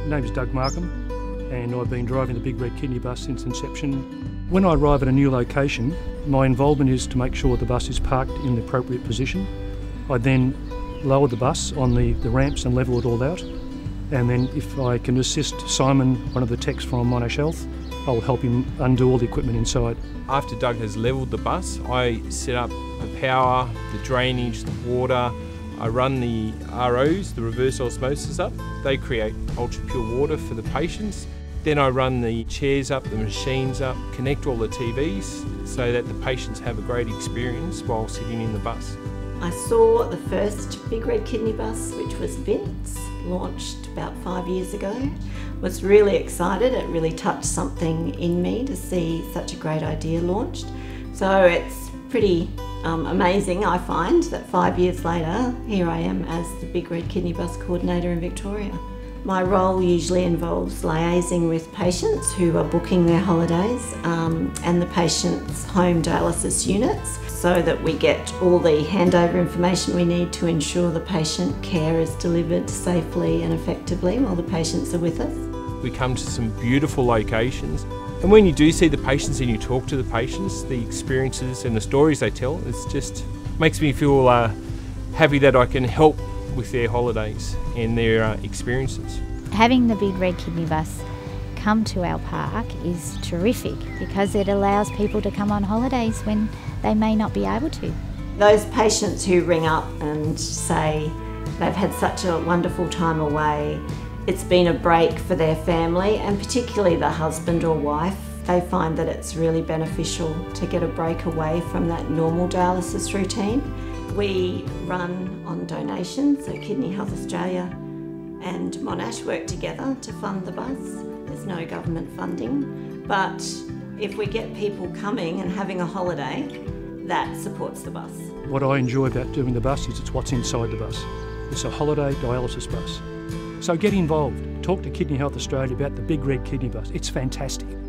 name is Doug Markham, and I've been driving the Big Red Kidney Bus since inception. When I arrive at a new location, my involvement is to make sure the bus is parked in the appropriate position. I then lower the bus on the ramps and level it all out. And then if I can assist Simon, one of the techs from Monash Health, I'll help him undo all the equipment inside. After Doug has levelled the bus, I set up the power, the drainage, the water. I run the ROs, the reverse osmosis up. They create ultra pure water for the patients. Then I run the chairs up, the machines up, connect all the TVs so that the patients have a great experience while sitting in the bus. I saw the first Big Red Kidney Bus, which was Vince, launched about 5 years ago. Was really excited. It really touched something in me to see such a great idea launched. So it's pretty amazing, I find, that 5 years later, here I am as the Big Red Kidney Bus coordinator in Victoria. My role usually involves liaising with patients who are booking their holidays and the patient's home dialysis units so that we get all the handover information we need to ensure the patient care is delivered safely and effectively while the patients are with us. We come to some beautiful locations, and when you do see the patients and you talk to the patients, the experiences and the stories they tell, it just makes me feel happy that I can help with their holidays and their experiences. Having the Big Red Kidney Bus come to our park is terrific because it allows people to come on holidays when they may not be able to. Those patients who ring up and say they've had such a wonderful time away, it's been a break for their family, and particularly the husband or wife, they find that it's really beneficial to get a break away from that normal dialysis routine. We run on donations, so Kidney Health Australia and Monash work together to fund the bus. There's no government funding, but if we get people coming and having a holiday, that supports the bus. What I enjoy about doing the bus is it's what's inside the bus. It's a holiday dialysis bus. So get involved. Talk to Kidney Health Australia about the Big Red Kidney Bus. It's fantastic.